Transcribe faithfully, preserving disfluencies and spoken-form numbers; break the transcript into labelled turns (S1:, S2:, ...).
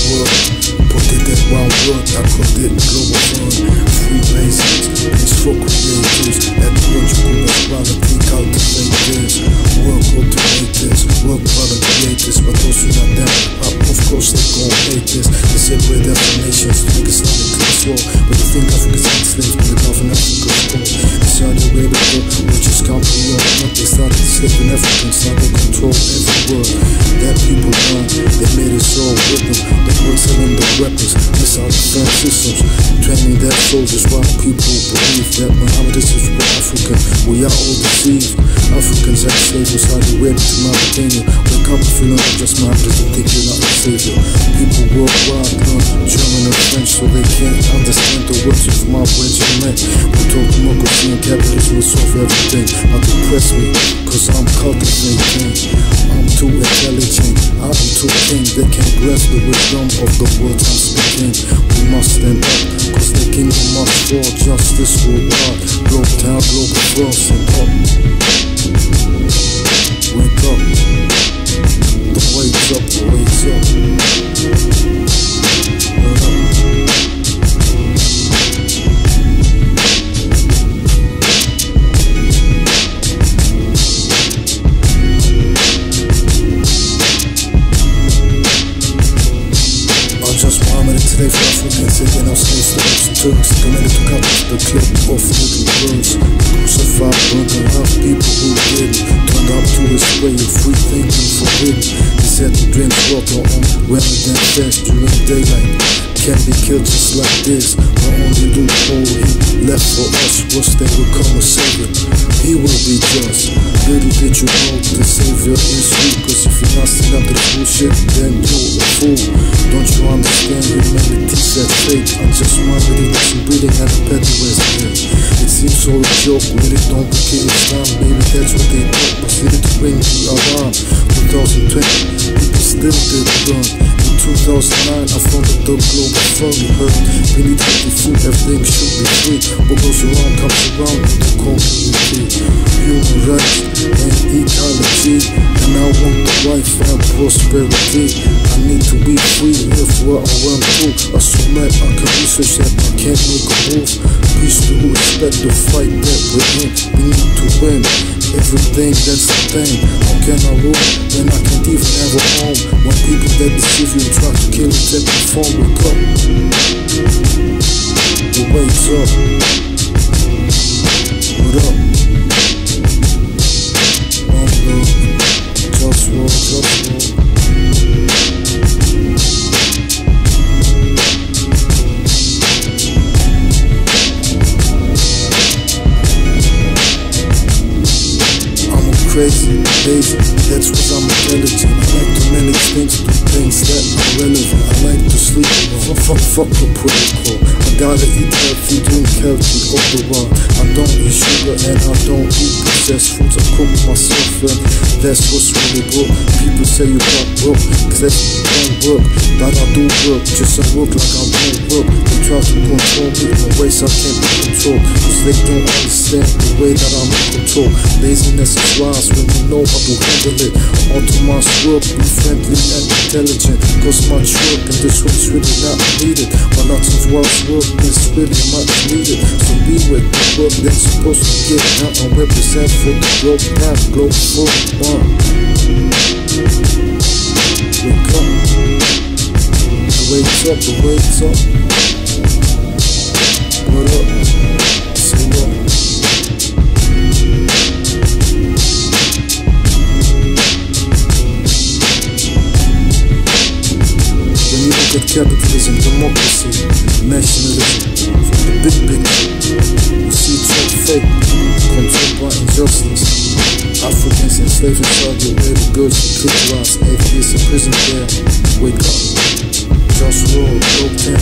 S1: world. Put it in one word, I called it global firm. Free basics, peace for creators. Ecological equality, cultivate this. Work automators, work product creators. But those who not them, of course they gon' hate this. They separate definitions to make Islamic class war. But you think Africa's enslaved, but the Gulf and Africa's poor. Saudi Arabia, which is country on what they started enslaving Africans, now they control every word. That people done, they made us all with them. The world selling the weapons, missile defense systems, training their soldiers while people believe that Muhammad is for Africa. We are all deceived. Africans ex-slaves in Saudi Arabia to Mauritania. Wake up if you're not just Muhammad and think you're not a savior. People worldwide learn German and French so they can't understand the words of my regiment. We talk democracy and capitalism will solve everything. Not depress me, cause I'm cultivating. I'm too intelligent, I'm too king. They can't grasp the wisdom of the words I'm speaking. We must stand up, cause the kingdom must fall. Justice worldwide, globe town, global world, stand up. Wake up, the wake's up, the wake's up. Today for Africans, taking our slaves to Turks and Turks, committed to cut off the clip of little birds. Crucified, burned and love people who didn't. Turned up to his way of free thinking forbidden. He said to drink water on rather than fast during daylight. Can be killed just like this. The only loophole he left for us was they will come a savior. He will be just. Little did you know the savior is you. Cause if you're not standing up to the bullshit, then you're a fool. Don't you understand humanity's at fate? I just wondered if there's some breathing at a petty west here. It seems all a joke when it don't become Islam. Maybe that's what they thought, but needed to bring the alarm. twenty twenty, people still did run. In two thousand nine, I founded the Globalfirm. You heard, we need healthy food, everything should be free. What goes around comes around in the community. Human rights and ecology, and I want the life and prosperity. I need to be free, live where I want to. I submit, I can research that I can't make a move. Peace to who expect the fight that we're in. We need to win everything, that's the thing. How can I rule when I can't even have a home? When people that deceive you try to kill you, take the phone, wake up. The wake's up. What up? One love, just war, just war. Crazy, lazy, that's cause I'm intelligent. I like to manage things, do things that are relevant. I like to sleep, fuck, fuck, fuck the protocol. I gotta eat healthy, drink healthy all the while. I don't eat sugar and I don't eat processed foods. I cook myself and that's what's really good. People say you got broke, cause that don't work. But I do work, just I work like I don't work. They try to control me in ways I can't be controlled. Cause they don't understand the way that I'm in control. Laziness is wise when you know how to handle it. Automatic work, be friendly and intelligent. Cause much work and this one's really not needed. But lots of wise work is really much needed. So be with the work that's supposed to get out and represent for the globe now. Globalfirm. Wake up. The wake's up, the wake's up. What up? Say what? Look at capitalism, democracy, nationalism, from the big picture, you see it's all fake, controlled by injustice. Africans enslaved in Saudi Arabia, girls who killed, atheists in prison there. Wake up, JustWar A K A